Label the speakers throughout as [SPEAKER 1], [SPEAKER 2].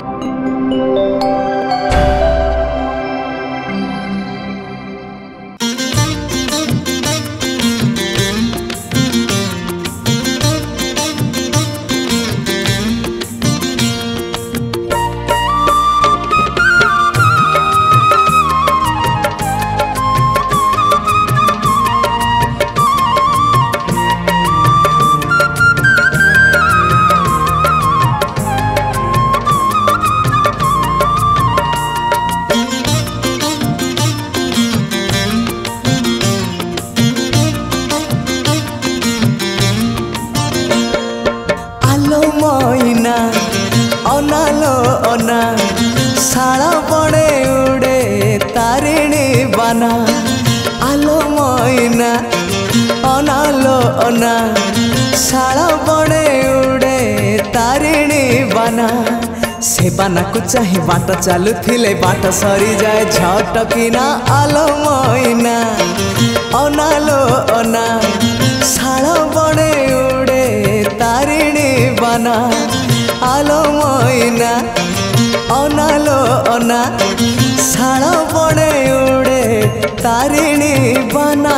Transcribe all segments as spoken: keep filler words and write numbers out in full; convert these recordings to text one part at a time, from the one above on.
[SPEAKER 1] मैना अनालो अना शाला बड़े उड़े तारिणी बाना। आलो मैना अनालो अना शाला बड़े उड़े तारिणी बाना। से बाना को चाहे बाट चालू थिले बाट सरी जाए झटकिना। आलो मैना अनालो अना शाला बड़े उड़े तारिणी बाना। आलो मैना अनालो अना शाला बड़े उड़े तारिणी बाना।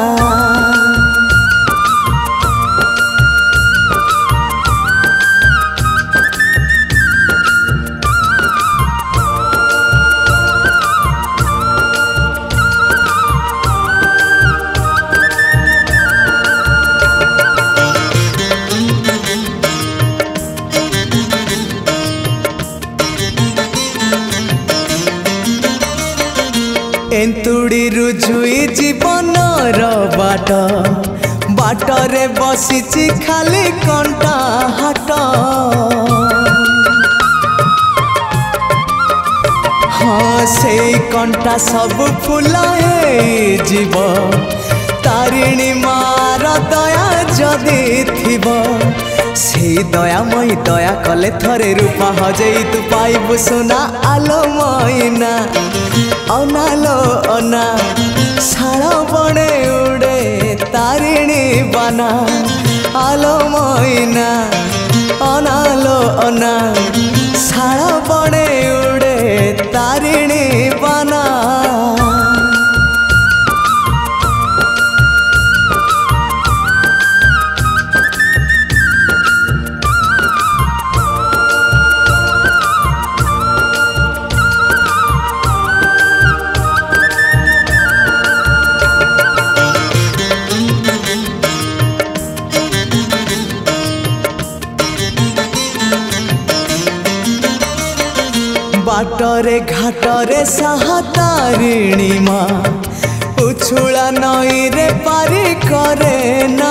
[SPEAKER 1] एंतुड़ी रुझुई जीवन बाट बाटरे बसीची खाली कंटा हाट। हाँ से कंटा सब फुला जीव तारिणी मार दया जदि थिब। से दयामयी दया कले थरे रूपा हजेई तू पाइबु सुना। आलो मैना अनालो अना शाला बड़े उड़े तारिणी बाना। आलो मैना अनालो अना शाला बड़े उड़े तारिणी बाना। बाटरे घाटरे साहा तारिणी माँ उछुला नई रे पारी करे ना।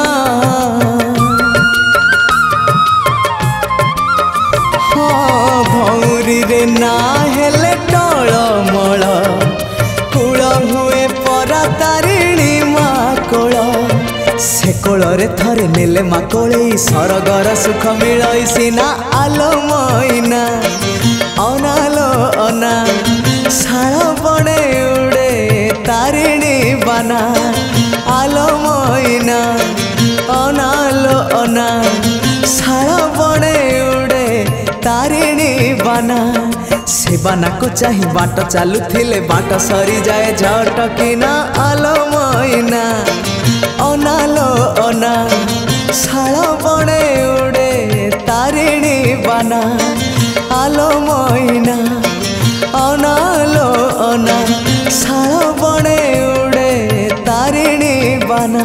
[SPEAKER 1] हाँ भौरी रे ना हेले टळमळ कूल हुए परा तारिणी माँ कोल। से कोलरे थरे नेले माँ कोले सरगर सुख मिलई सिना। आलो मैना अनालो अना शाला बड़े उड़े तारिणी बाना। आलो मैना अनालो अना शाला बड़े उड़े तारिणी बाना। से बाना को चाहे बाट चालू थिले बाट सरी जाए झटकिना। आलो मैना अनालो अना शाला बड़े उड़े तारिणी बाना। आलो मैना अनालो अना शाला बड़े उड़े तारिणी बाना।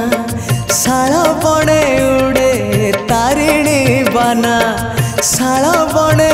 [SPEAKER 1] शाला बड़े उड़े तारिणी बाना। शाला बड़े